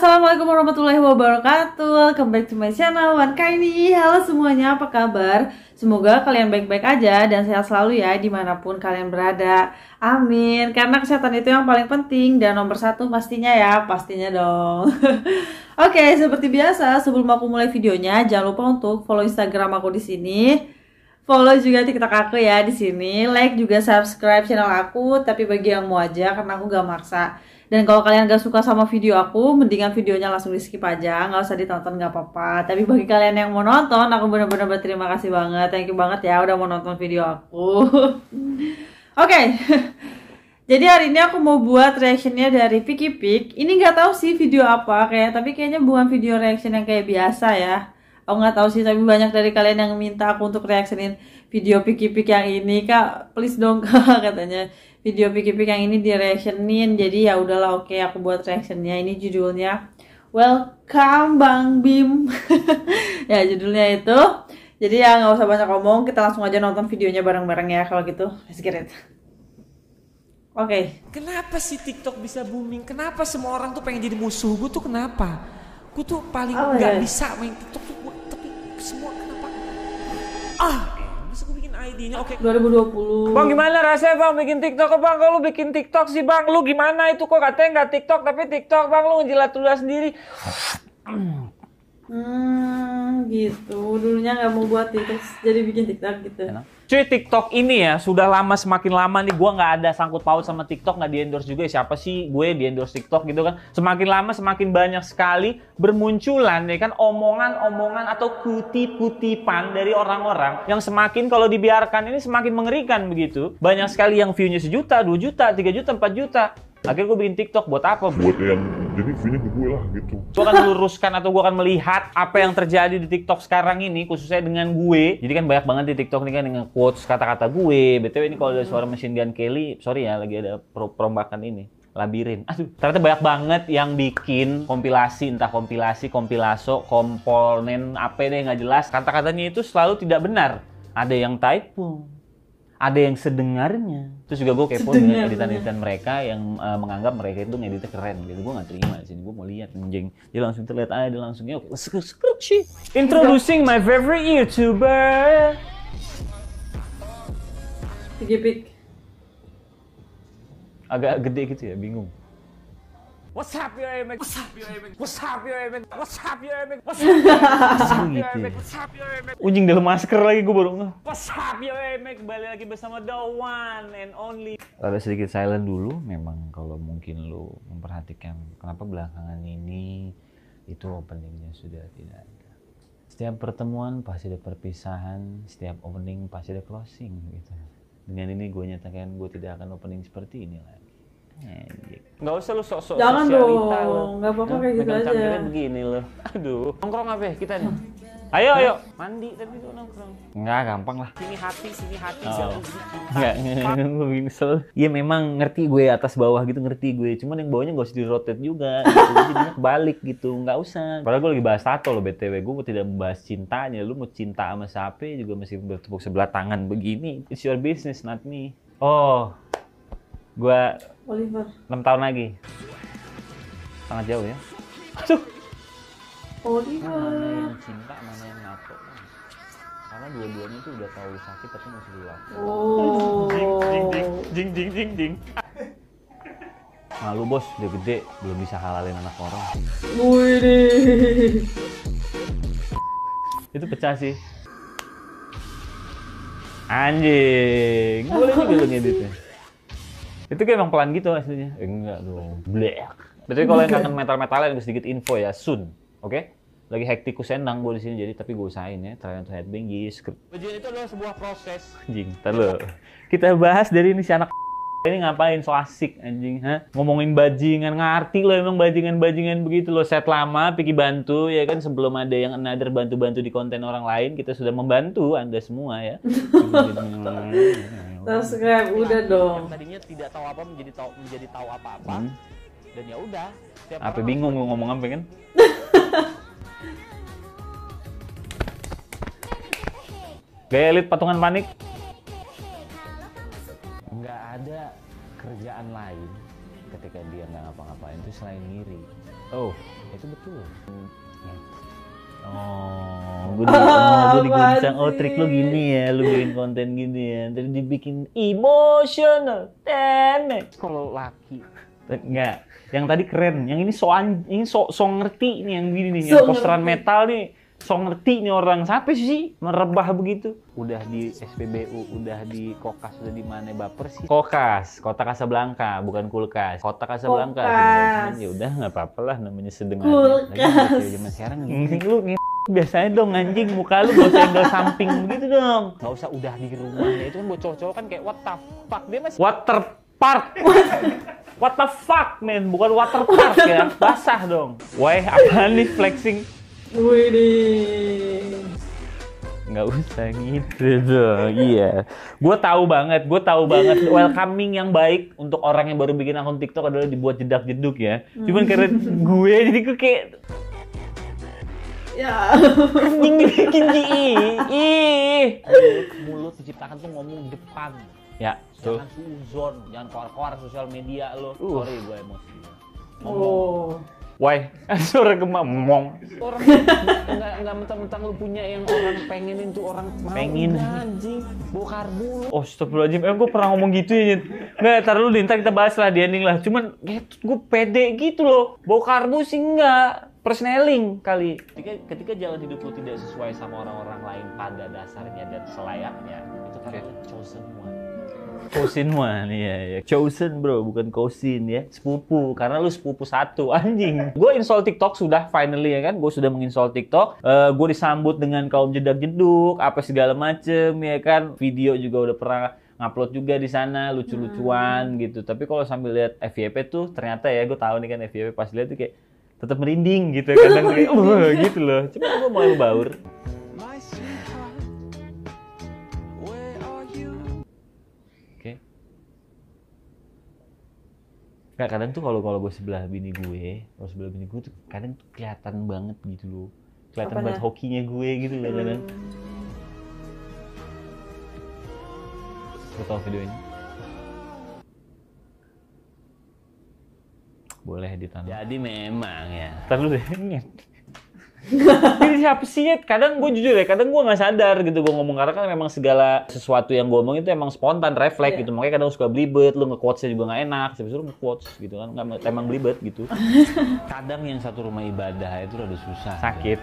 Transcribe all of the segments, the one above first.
Assalamualaikum warahmatullahi wabarakatuh. Welcome back to my channel Wan Kaini. Halo semuanya, apa kabar? Semoga kalian baik-baik aja dan sehat selalu ya dimanapun kalian berada. Amin. Karena kesehatan itu yang paling penting dan nomor satu pastinya ya, pastinya dong. Oke, seperti biasa sebelum aku mulai videonya, jangan lupa untuk follow Instagram aku di sini. Follow juga TikTok aku ya di sini. Like juga subscribe channel aku, tapi bagi yang mau aja karena aku gak maksa. Dan kalau kalian gak suka sama video aku, mendingan videonya langsung di skip aja, nggak usah ditonton gak apa-apa. Tapi bagi kalian yang mau nonton, aku benar-benar berterima kasih banget. Thank you banget ya udah mau nonton video aku. Oke. Jadi hari ini aku mau buat reactionnya dari Vicky Pick. Ini nggak tahu sih video apa tapi kayaknya bukan video reaction yang kayak biasa ya. Aku nggak tahu sih, tapi banyak dari kalian yang minta aku untuk reactionin video Vicky Pick yang ini, Kak. Please dong Kak, katanya. Video Vicky Pick yang ini di reactionin, jadi ya udahlah, oke aku buat reactionnya. Ini judulnya Welcome Bang Bim. Ya judulnya itu. Jadi ya nggak usah banyak ngomong, kita langsung aja nonton videonya bareng-bareng ya kalau gitu. Let's get it. Oke. Kenapa sih TikTok bisa booming? Kenapa semua orang tuh pengen jadi musuh gue tuh kenapa? Gue tuh paling nggak bisa main TikTok tuh, tapi semua kenapa? Masa gue bikin ID-nya? Oke. 2020. Bang gimana rasanya bang bikin TikTok? Bang kalau lu bikin TikTok sih bang, lu gimana itu kok katanya nggak TikTok tapi TikTok bang, lu ngejilat-jilat sendiri. Gitu. Dulunya nggak mau buat TikTok, jadi bikin TikTok gitu. Cuy, TikTok ini ya sudah lama, semakin lama nih gue nggak ada sangkut paut sama TikTok, nggak di-endorse juga. Siapa sih gue di-endorse TikTok gitu kan. Semakin lama semakin banyak sekali bermunculan ya kan omongan-omongan atau kutip-kutipan dari orang-orang yang semakin kalau dibiarkan ini semakin mengerikan begitu. Banyak sekali yang view-nya 1 juta, 2 juta, 3 juta, 4 juta. Akhirnya gue bikin TikTok buat apa? Buat yang jadi view-nya ke gue lah gitu. Gue akan meluruskan atau gue akan melihat apa yang terjadi di TikTok sekarang ini, khususnya dengan gue. Jadi kan banyak banget di TikTok ini kan dengan quotes kata-kata gue. BTW ini kalau ada suara Machine Gun Kelly, sorry ya lagi ada perombakan ini. Labirin. Aduh, ternyata banyak banget yang bikin kompilasi, entah kompilasi, kompilaso, komponen apa deh nggak jelas. Kata-katanya itu selalu tidak benar. Ada yang typo. Ada yang sedengarnya. Terus juga gue kepo dengan editan-editan mereka yang menganggap mereka itu ngeditnya keren gitu. Gue gak terima sih, gue mau lihat anjing. Dia langsung terlihat aja, dia langsung oke. Introducing my favorite YouTuber. Vicky Pick. Agak gede gitu ya, bingung. What's up yo Emek? What's up yo Emek? What's up yo Emek? What's up yo Emek? What's up yo Emek? What's up yo Emek? Unjing dalam masker lagi gue baru nge. What's up yo Emek? Kembali lagi bersama the one and only. Ada sedikit silent dulu, memang kalau mungkin lu memperhatikan kenapa belakangan ini itu openingnya sudah tidak ada. Setiap pertemuan pasti ada perpisahan, setiap opening pasti ada closing gitu. Dengan ini gue nyatakan gue tidak akan opening seperti ini lagi. Nggak usah lu sok-sok jangan sosialita dong, nggak apa-apa kayak gitu aja. Kamera begini loh. Aduh, nongkrong apa ya kita nih? Ayo, mandi tapi tuh nongkrong. Enggak, gampang lah. Sini hati jauh gitu. Enggak, gue begini kesel. Iya memang ngerti gue atas bawah gitu, ngerti gue. Cuman yang bawahnya nggak usah di-rotate juga. Gitu. Jadinya kebalik gitu, nggak usah. Padahal gue lagi bahas tato loh BTW. Gue tidak membahas cintanya. Lu mau cinta sama siapa juga masih bertepuk sebelah tangan begini. It's your business, not me. Oh, gue Oliver. 6 tahun lagi. Sangat jauh ya. Aduh. Oliver. Mana yang cinta, mana yang nato. Karena dua-duanya tuh udah tahu sakit tapi masih dilakukan. Oh. Jing. Malu bos, udah gede, belum bisa halalin anak orang. Wih. Itu pecah sih. Anjing. Boleh juga lo ngeditnya. Itu kayak emang pelan gitu aslinya. Enggak dong. Blek. Berarti kalau yang kangen metal-metalan ada sedikit info ya, soon. Oke? Lagi hektikus endang gue di sini jadi tapi gue usahain ya, try to headbang yes. Ujian itu adalah sebuah proses. Anjing, ntar lo. Kita bahas dari ini si anak ini ngapain so asik anjing, ha? Ngomongin bajingan, ngerti lo emang bajingan begitu lo. Set lama Piki bantu ya kan, sebelum ada yang another bantu-bantu di konten orang lain, kita sudah membantu Anda semua ya. Subscribe udah dong. Yang tadinya tidak tahu apa menjadi tahu apa-apa. Dan ya udah. Apa bingung lu ngomong apa kan? Gaya elit patungan panik. Nggak ada kerjaan lain ketika dia nggak ngapa-ngapain itu selain ngiri. Oh, itu betul. Gue diguncang. Oh, trik lu gini ya, lu bikin konten gini ya. Terus dibikin emotional, damage. Kalau laki, enggak. Yang tadi keren, yang ini so ngerti nih yang gini nih, yang posteran metal nih. So ngerti nih orang, siapa sih merebah begitu? Udah di SPBU, udah di Kokas, udah di mana baper sih? Kokas, Kota Kasablanka, bukan kulkas. Kota Kasablanka. Ya udah nggak apa-apa lah, namanya sedengannya. Kulkas. Zaman sekarang lu biasanya dong anjing, muka lu gak usah angle samping begitu dong. Gak usah udah di rumahnya, itu kan buat cowok-cowok kan kayak what the fuck, dia masih water park. What the fuck men, bukan water park ya, basah dong. Wah, apaan nih flexing? Widih. Nggak usah gitu dong, iya. Gue tahu banget welcoming yang baik untuk orang yang baru bikin akun TikTok adalah dibuat jedak-jeduk ya. Cuman karena gue, jadi gue kayak ya anjing dibikin mulut diciptakan tuh ngomong depan. Ya, jangan suzon, jangan keluar-keluar sosial media lo. Sorry gue emosi. oh Why? Suara gemamong. Orang nggak mentang-mentang lu punya yang orang pengenin tuh orang mau. Pengen anjing, bokar dulu. Oh, astagfirullahaladzim. Gue pernah ngomong gitu ya, Nyet. Nggak, taruh dulu, ntar kita bahas lah di ending lah. Cuman gue pede gitu loh. Bau karbu sih enggak. Persneling kali. Ketika jalan hidup lu tidak sesuai sama orang-orang lain pada dasarnya dan selayaknya, itu karena chosen one. Chosen one, iya. Chosen bro, bukan cousin ya. Sepupu, karena lu sepupu satu, anjing. Gue install TikTok sudah, finally ya kan. Gue sudah menginstall TikTok. Gue disambut dengan kaum jedak-jeduk, apa segala macem ya kan. Video juga udah pernah ngupload juga di sana, lucu-lucuan gitu. Tapi kalau sambil lihat FYP tuh, ternyata ya gue tahu nih kan FYP pas lihat tuh kayak tetap merinding gitu. Kadang kayak, gitu loh. Cuma gue mulai baur. Nggak, kadang tuh kalau gue sebelah bini gue tuh kadang tuh kelihatan banget gitu loh. Kelihatan banget hokinya gue gitu loh kadang. Lo tau videonya? Boleh ditanam. Jadi memang ya. Ntar lu deh. Ini siapa sih? Kadang gue jujur ya, kadang gue nggak sadar gitu gue ngomong, karena kan memang segala sesuatu yang gue omong itu emang spontan, refleks gitu. Makanya kadang suka belibet, lu nge-quotesnya juga nggak enak, sebenarnya nge-quotes gitu kan, nggak emang belibet gitu. Kadang yang satu rumah ibadah itu udah susah. Sakit.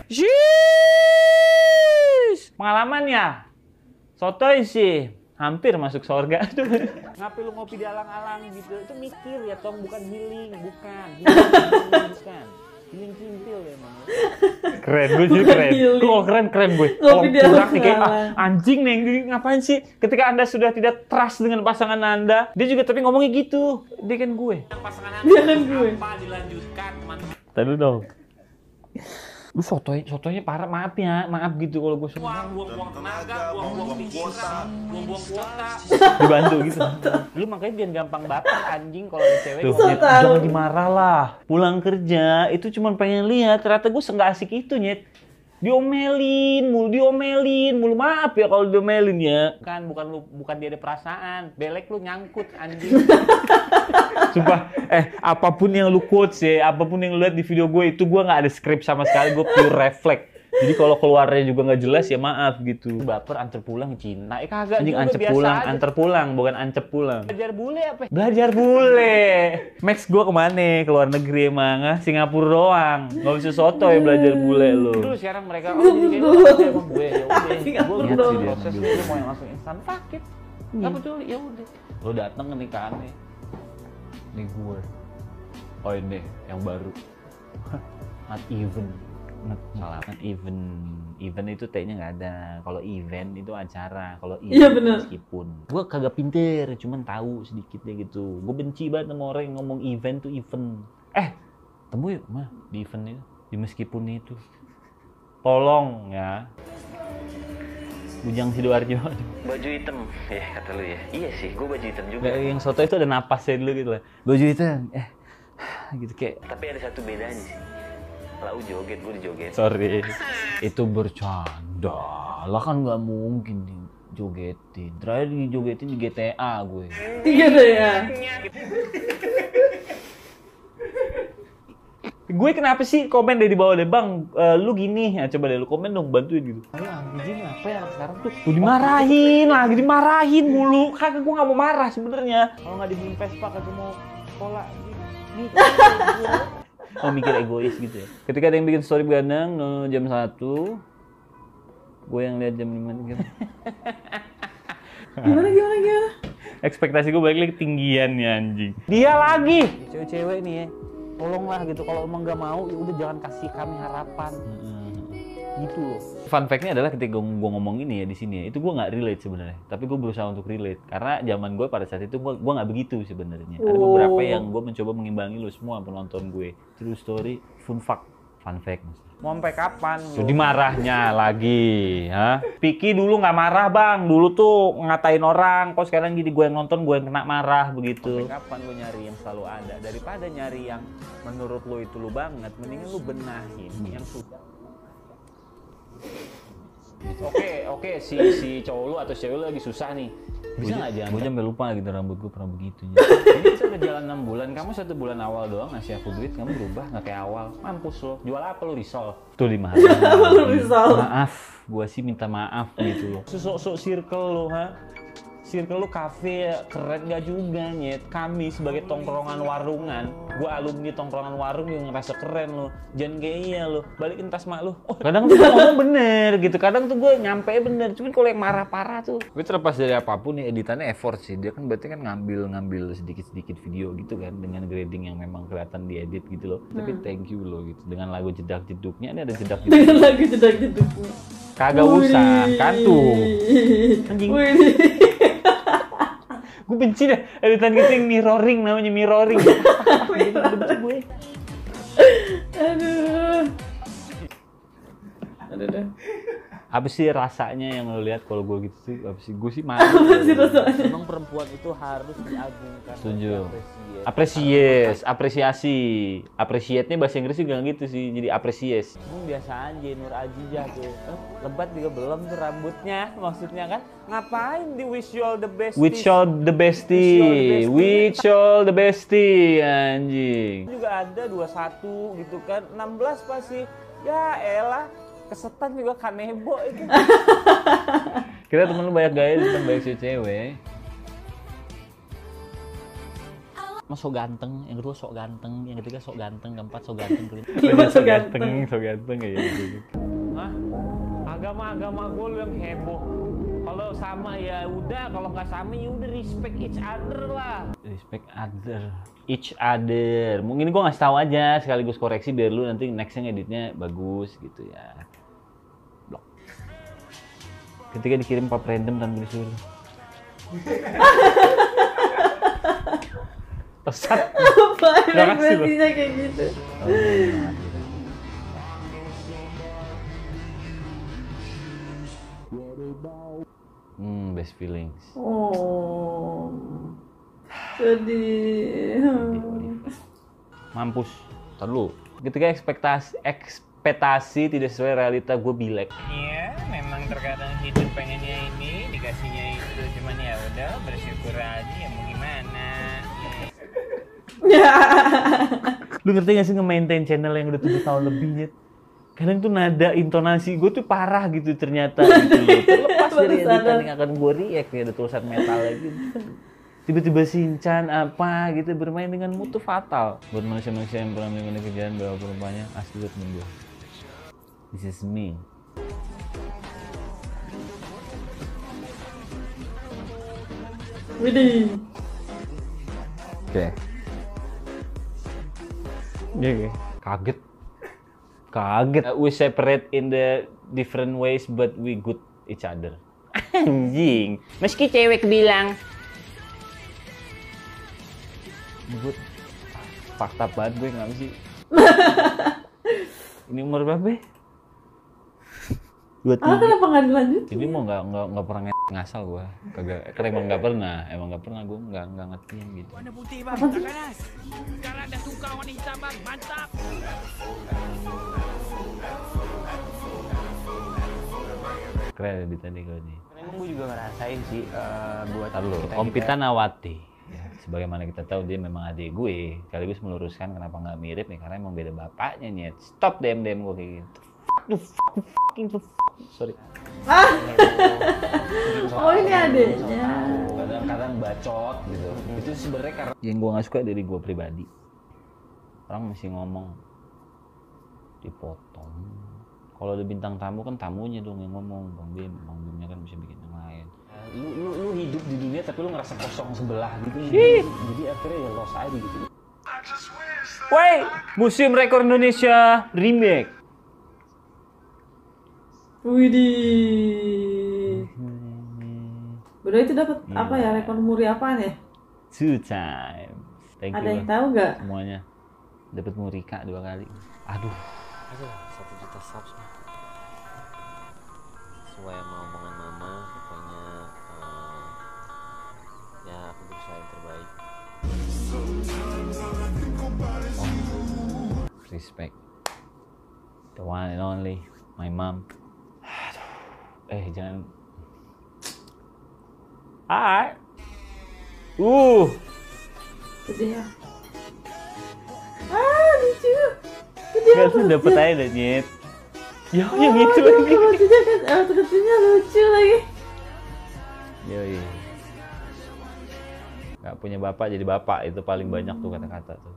Sheesh! Pengalaman ya? Sotoy sih. Hampir masuk surga. Ngapain lu ngopi di alang-alang gitu? Itu mikir ya, Tong, bukan healing, bukan. Healing kimpil ya emang. Keren, gue jadi keren. Kok keren gue. Kalau kurang nih kayak anjing nih, ngapain sih? Ketika Anda sudah tidak trust dengan pasangan Anda, dia juga tapi ngomongnya gitu. Dia kan gue. dia kan gue Apa dilanjutkan, teman-teman? Tadi dong. Lu fotonya parah, maaf gitu kalau gue semua. Buang tenaga, buang pikiran, buang kuota. Dibantu gitu. Lu makanya jangan gampang baper anjing kalau ada cewek. Jangan dimarah lah. Pulang kerja itu cuma pengen lihat, ternyata gue nggak asik itu, Nyet. Diomelin mulu. Maaf ya kalau diomelin ya. Bukan dia ada perasaan. Belek lu nyangkut anjing. Sumpah, apapun yang lu quotes ya, apapun yang lu lihat di video gue itu gue nggak ada skrip sama sekali, gue pure refleks. Jadi kalau keluarnya juga nggak jelas ya maaf gitu. Baper antar pulang Cina, kagak juga biasa aja. Antar pulang, bukan ancep pulang. Belajar bule apa? Belajar bule. Max gue kemana? Keluar negeri emang, Singapura doang. Nggak bisa soto ya belajar bule lu. Dulu sekarang mereka jadi kayak gue ya udah. Gue proses lu mau yang langsung instan sakit. Nggak peduli ya udah. Lu datang ke nikahannya. Nih gue. Oh ini yang baru. Not even. Salah, kan event itu T-nya nggak ada. Kalau event itu acara, kalau event meskipun gue kagak pinter, cuman tahu sedikitnya gitu. Gue benci banget sama orang yang ngomong event tuh event. Temu yuk mah di event itu, di meskipun itu. Tolong ya. Bujang Sidoarjo. Baju hitam, ya kata lu ya. Iya sih, gue baju hitam juga. Yang soto itu ada napasnya dulu gitu lah. Baju hitam, gitu kayak. Tapi ada satu bedanya sih. Lau joget, gue dijoget. Sorry, itu bercanda. Lah kan nggak mungkin dijogetin. Terakhir dijogetin di GTA gue. Di GTA? Gue kenapa sih komen dari bawah deh bang, lu gini, ya coba deh lu komen dong, bantuin gitu. Ayo anjing apa ya sekarang tuh? Tuh dimarahin lagi, dimarahin mulu. Kagak gue nggak mau marah sebenarnya. Kalau nggak dibeliin Vespa kagak mau sekolah. Nih, oh mikir egois gitu ya. Ketika ada yang bikin story begadang jam 1, gue yang lihat jam 5 gitu. Gimana? Ekspektasi gue balik lagi ketinggian ya anjing. Dia lagi. Cewek-cewek nih ya, tolonglah gitu. Kalau emang nggak mau, ya udah jangan kasih kami harapan. Gitu loh. Fun fact-nya adalah ketika gue ngomong ini ya di sini ya, itu gue nggak relate sebenarnya. Tapi gue berusaha untuk relate karena zaman gue pada saat itu gue nggak begitu sebenarnya. Ada beberapa yang gue mencoba mengimbangi lo semua penonton gue. True story, fun fact maksudnya. Mau sampai kapan? Jadi marahnya lagi, ha? Piki dulu nggak marah bang, dulu tuh ngatain orang, kok sekarang jadi gue yang nonton, gue yang kena marah begitu. Sampai kapan gue nyari yang selalu ada, daripada nyari yang menurut lo itu lo banget, mendingan lo benahin yang sudah. Oke, si cowok lu atau cewek lu lagi susah nih. Bisa nggak jangan? Gue sampai lupa gitu rambut gue pernah begitu. Ini kita udah jalan 6 bulan, kamu 1 bulan awal doang ngasih aku duit, kamu berubah nggak kayak awal. Mampus lo. Jual apa lo risol? Tuh 5 hari. Maaf, gue sih minta maaf gitu loh. Sok-sok circle lo, ha? Circle lu kafe keren gak juga nyet. Kami sebagai tongkrongan warungan, gue alumni tongkrongan warung yang ngerasa keren lo. Jangan kayak iya lo, balikin tas mak lo. Oh, kadang tuh ngomong bener gitu, kadang tuh gue nyampe bener. Cuman kalau yang marah parah tuh, gue terlepas dari apapun nih editannya effort sih. Dia kan berarti kan ngambil sedikit video gitu kan dengan grading yang memang kelihatan diedit gitu loh. Tapi thank you lo gitu dengan lagu jedak jeduknya. Ini ada jedak jeduk. Dengan lagu jedak jeduknya. Kagak usah kan tuh. Anjing. Gue benci deh editan gitu yang mirroring, namanya mirroring. Benci gue. Aduh. Apa sih rasanya yang lo lihat kalau gue gitu sih? Apa sih? Gue sih malu. Apa sih rasanya? Emang perempuan itu harus diagungkan. Setuju. Apresiasi. Appreciate-nya bahasa Inggris juga gitu sih, jadi appreciate. Emang biasa aja Nur Ajijah tuh. Lebat juga belum tuh rambutnya, maksudnya kan. Ngapain di wish you all the best? Which all the bestie, anjing. Juga ada 21 gitu kan, 16 pasti. Ya elah, kesetan juga kanebo itu. Kira temen lu banyak gaya, temen banyak si cewek. Mas sok ganteng, yang kedua sok ganteng, yang ketiga sok ganteng, keempat sok ganteng, kelima sok ganteng kayak gitu. Hah? Agama gue lu yang heboh. Kalau sama ya udah, kalau nggak sama ya udah respect each other lah. Respect each other. Mungkin gue ngasih tahu aja sekaligus koreksi biar lu nanti nextnya ngeditnya bagus gitu ya. Blok. Ketika dikirim pap random tanpa disuruh. Pesat. Apa ekspresinya kayak gitu? Best feelings. Oh, sedih. Mampus. Ntar lu. Ketika ekspektasi tidak sesuai realita, gue bilek. Iya, memang terkadang hidup pengennya ini, dikasihnya itu, cuman ya udah bersyukur aja ya mau gimana. Lu ngerti gak sih nge-maintain channel yang udah 7 tahun lebih, Nyet? Kadang tuh nada intonasi gue tuh parah gitu ternyata gitu loh. Terlepas dari editan yang akan gue react ya, ada tulisan metal lagi. Tiba-tiba Shinchan apa gitu bermain dengan mutu fatal. Buat manusia-manusia yang pernah melakukan kejadian bahwa perumpamannya asli buat temen gue. This is me. Widih. Oke. Iya. Kaget. We separate in the different ways but we good each other. Anjing. Meski cewek bilang Good. Fakta banget gue nggak sih. Ini umur berapa? 23. Kenapa nggak dilanjut? Ini mau nggak pernah ngasal gue. Kagak. Karena emang nggak pernah gue nggak ngerti gitu. warna putih bang, panas. Sekarang ada suka warna hitam bang, mantap. Keren di tadi gue nih. Emang gue juga ngerasain sih buat Lalu, kita Om Pita Nawati. Ya. sebagaimana kita tahu dia memang adik gue. Sekaligus meluruskan kenapa nggak mirip nih, karena emang beda bapaknya nih. Stop DM gue kayak gitu. Sorry. Oh ini adiknya. Kadang-kadang bacot gitu. Itu sebenarnya karena yang gue nggak suka dari gue pribadi. Orang masih ngomong dipotong. Kalau ada bintang tamu kan tamunya dong yang ngomong. Bang Bimnya kan bisa bikin yang lain. Lu hidup di dunia tapi lu ngerasa kosong sebelah gitu. Jadi akhirnya ya lost aja gitu. Woi, Museum Rekor Indonesia remake. Widih. Bro itu dapat apa ya, rekor muri apaan ya? 2 times. Thank Ada you yang tahu nggak? semuanya. Dapat Murika 2 kali. Aduh. 1 juta subs sesuai sama omongan mama, pokoknya ya aku berusaha yang terbaik. Respect. The one and only, my mom. Jangan. Hai. Gedenya. Lucu. Gede Gak tuh dapet aja dah nyet. Yang itu lagi. Kecilnya lucu lagi. Yoi. Gak punya bapak jadi bapak, itu paling banyak tuh kata-kata tuh.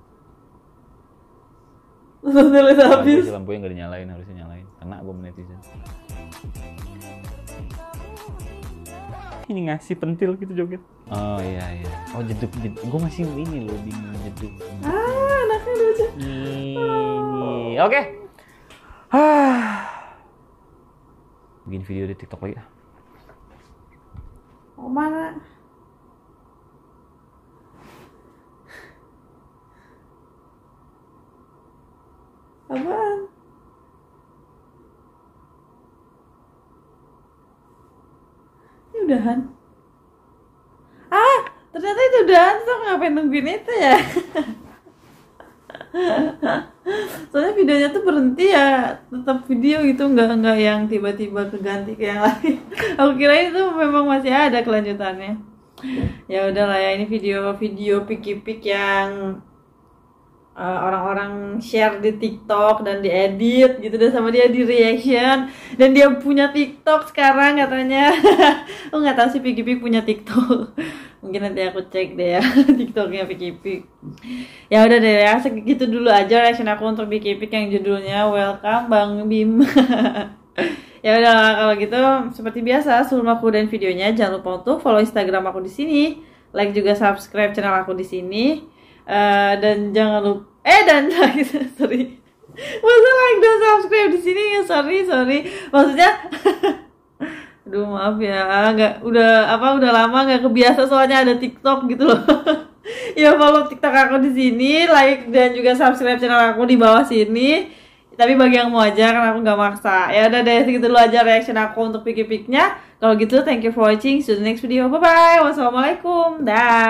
Tulis habis. Lampunya gak dinyalain, harusnya nyalain. Kena gue netizen. Ini ngasih pentil gitu joget. Oh iya. Oh jeduk. Gue masih ini loh, bingung jeduk. Anaknya lucu. Ini. Oke. Bikin video di TikTok lagi. Mau mana? Apaan? Ini udahan. Ternyata itu udahan, so ngapain nungguin itu ya? Soalnya videonya tuh berhenti ya, tetap video gitu, nggak yang tiba-tiba keganti ke yang lain. Aku kira itu memang masih ada kelanjutannya. Ya udahlah ya, ini video pik yang orang-orang share di TikTok dan diedit gitu, dan sama dia di reaction, dan dia punya TikTok sekarang katanya. Oh nggak tahu sih Pik punya TikTok. Mungkin nanti aku cek deh ya TikToknya Pik. Ya udah deh ya, segitu dulu aja reaction aku untuk Pik yang judulnya Welcome Bang Bim. Ya udah kalau gitu, seperti biasa sebelum aku udahin videonya, jangan lupa untuk follow Instagram aku di sini, like juga subscribe channel aku di sini. Dan jangan lupa dan like, sorry, masa like dan subscribe di sini ya, sorry maksudnya. Aduh maaf ya, udah lama nggak kebiasa soalnya ada TikTok gitu loh. Ya follow TikTok aku di sini, like dan juga subscribe channel aku di bawah sini. Tapi bagi yang mau aja, kan aku nggak maksa. Ya udah deh, segitu dulu aja reaction aku untuk Pik-Piknya. Kalau gitu, thank you for watching. See you in the next video. Bye bye. Wassalamualaikum. Dah.